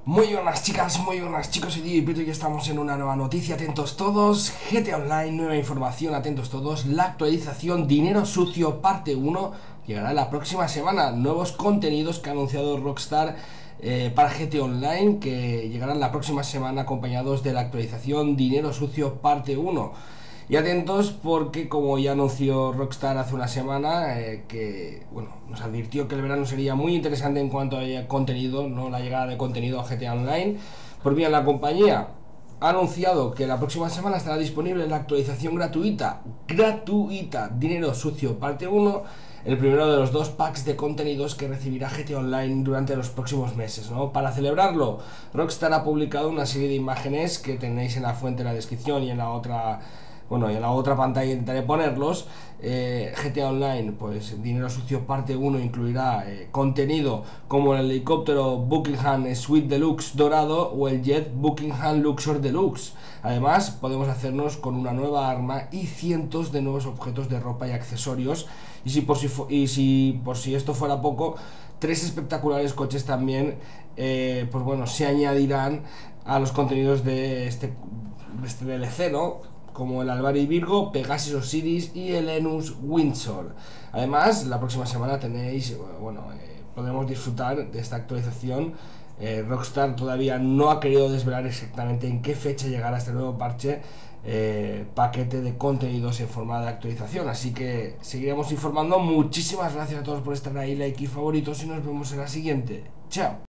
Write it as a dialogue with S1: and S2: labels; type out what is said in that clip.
S1: Muy buenas chicas, muy buenas chicos, y ya estamos en una nueva noticia, atentos todos. GTA Online, nueva información, atentos todos. La actualización Dinero Sucio parte 1 llegará la próxima semana. Nuevos contenidos que ha anunciado Rockstar para GTA Online, que llegarán la próxima semana acompañados de la actualización Dinero Sucio parte 1. Y atentos porque, como ya anunció Rockstar hace una semana, que bueno, nos advirtió que el verano sería muy interesante en cuanto a contenido, no la llegada de contenido a GTA Online. Por bien, la compañía ha anunciado que la próxima semana estará disponible la actualización gratuita Dinero Sucio parte 1, el primero de los dos packs de contenidos que recibirá GTA Online durante los próximos meses, ¿no? Para celebrarlo, Rockstar ha publicado una serie de imágenes que tenéis en la fuente, en la descripción, y en la otra, bueno, y en la otra pantalla intentaré ponerlos. GTA Online, pues Dinero Sucio parte 1 incluirá contenido como el helicóptero Buckingham Suite Deluxe dorado o el jet Buckingham Luxor Deluxe. Además, podemos hacernos con una nueva arma y cientos de nuevos objetos de ropa y accesorios. Y si por si esto fuera poco, tres espectaculares coches también, pues bueno, se añadirán a los contenidos de este DLC, ¿no? Como el Albari Virgo, Pegasus Osiris y el Enus Windsor. Además, la próxima semana tenéis, bueno, podremos disfrutar de esta actualización. Rockstar todavía no ha querido desvelar exactamente en qué fecha llegará este nuevo parche, paquete de contenidos en forma de actualización, así que seguiremos informando. Muchísimas gracias a todos por estar ahí, like y favoritos, y nos vemos en la siguiente. Chao.